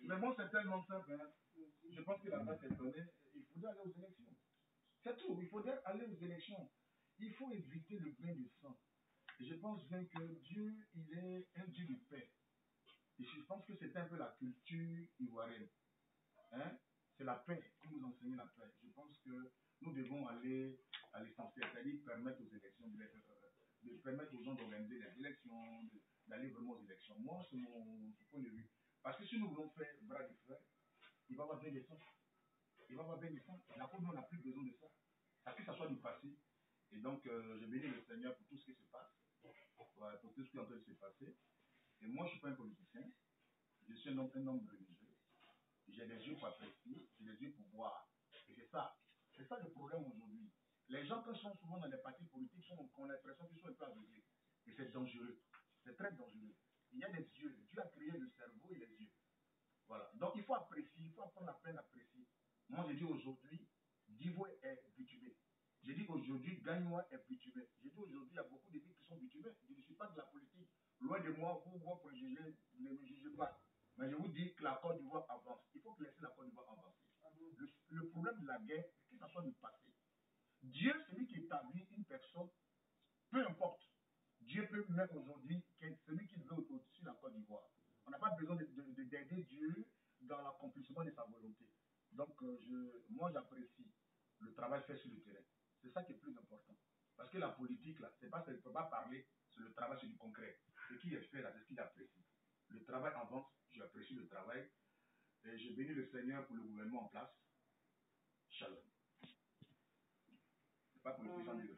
Mais bon, c'est tellement simple. Hein. Je pense que la date est donnée. Il faudrait aller aux élections. C'est tout. Il faudrait aller aux élections. Il faut éviter le bain de sang. Et je pense bien que Dieu, il est un Dieu de paix. Et je pense que c'est un peu la culture ivoirienne. Hein? C'est la paix, qui nous enseigne la paix. Je pense que nous devons aller à l'essentiel, c'est-à-dire permettre aux élections, de permettre aux gens d'organiser les élections, d'aller vraiment aux élections. Moi, c'est mon point de vue. Parce que si nous voulons faire bras de fer, il va y avoir bien des sens. Il va y avoir bien des sens. La Côte, on n'a plus besoin de ça. Ça que ça soit du passé. Et donc, je bénis le Seigneur pour tout ce qui se passe, pour tout ce qui est en train de se passer. Et moi, je ne suis pas un politicien. Je suis un homme religieux. J'ai des yeux pour apprécier, j'ai des yeux pour voir. Et c'est ça. C'est ça le problème aujourd'hui. Les gens, quand ils sont souvent dans les partis politiques, ont l'impression qu'ils sont un peu aveuglés. Et c'est dangereux. C'est très dangereux. Il y a des yeux. Dieu a créé le cerveau et les yeux. Voilà. Donc il faut apprécier, il faut apprendre la peine d'apprécier. Moi, je dis aujourd'hui, Divo est bitumé. Je dis aujourd'hui, Gagnois est bitumé. Je dis aujourd'hui, il y a beaucoup de villes qui sont bitumées. Je ne suis pas de la politique. Loin de moi, vous préjugez, ne me jugez pas. Mais je vous dis que la Côte d'Ivoire avance. Il faut laisser la Côte d'Ivoire avancer. Le problème de la guerre, c'est que ça soit du passé. Dieu, celui qui établit une personne, peu importe. Dieu peut mettre aujourd'hui celui qui veut au-dessus de la Côte d'Ivoire. On n'a pas besoin d'aider Dieu dans l'accomplissement de sa volonté. Donc, moi, j'apprécie le travail fait sur le terrain. C'est ça qui est plus important. Parce que la politique, là, c'est pas, ça ne peut pas parler sur le travail, sur du concret. Ce qui est fait, là, c'est ce qu'il apprécie. Le travail avance, j'apprécie le travail. Et je bénis le Seigneur pour le gouvernement en place. Shalom. C'est pas politicien,